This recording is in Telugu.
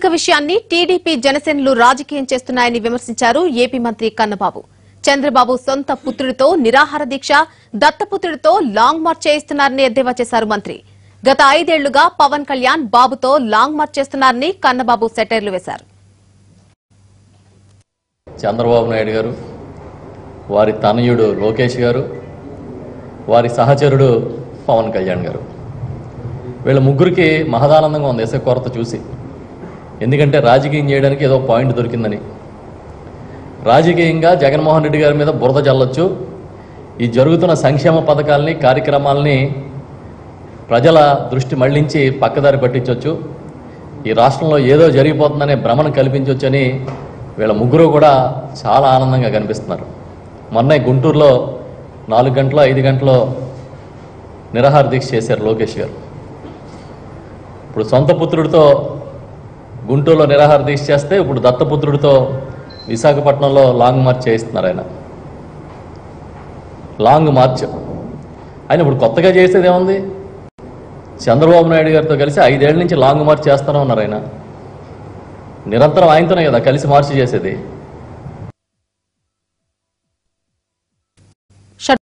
విషయాన్ని టీడీపీ జనసేనలు రాజకీయం చేస్తున్నాయని విమర్శించారు ఏపీ మంత్రి కన్నబాబు. చంద్రబాబు సొంత పుత్రుడితో నిరాహార దీక్ష, దత్తపుత్రుడితో లాంగ్ మార్చ్ చేయిస్తున్నారని ఎద్దేవా చేశారు మంత్రి. గత 5 ఏళ్లుగా పవన్ కళ్యాణ్ బాబుతో లాంగ్ మార్చ్ చేస్తున్నారని కన్నబాబు సెటైర్లు వేశారు. చంద్రబాబు నాయుడు గారు, వారి తనయుడు లోకేష్ గారు, వారి సహచరుడు పవన్ కళ్యాణ్ గారు, వీళ్ళ ముగ్గురికి మహదానందంగా ఉంది ఇసుక కొరత చూసి. ఎందుకంటే రాజకీయం చేయడానికి ఏదో పాయింట్ దొరికిందని. రాజకీయంగా జగన్మోహన్ రెడ్డి గారి మీద బురద చల్లొచ్చు, ఈ జరుగుతున్న సంక్షేమ పథకాలని కార్యక్రమాలని ప్రజల దృష్టి మళ్లించి పక్కదారి పట్టించవచ్చు, ఈ రాష్ట్రంలో ఏదో జరిగిపోతుందనే భ్రమను కల్పించవచ్చని వీళ్ళ ముగ్గురు కూడా చాలా ఆనందంగా కనిపిస్తున్నారు. మొన్న గుంటూరులో 4 గంటలో 5 గంటలో నిరాహార దీక్ష చేశారు లోకేష్ గారు. ఇప్పుడు సొంత పుత్రుడితో గుంటూరులో నిరాహార దీక్ష చేస్తే ఇప్పుడు దత్తపుత్రుడితో విశాఖపట్నంలో లాంగ్ మార్చ్ చేయిస్తున్నారు. లాంగ్ మార్చ్ ఆయన ఇప్పుడు కొత్తగా చేసేది ఏముంది? చంద్రబాబు నాయుడు గారితో కలిసి 5 ఏళ్ల నుంచి లాంగ్ మార్చ్ చేస్తూనే ఉన్నారు. ఆయన నిరంతరం ఆయనతోనే కదా కలిసి మార్చి చేసేది.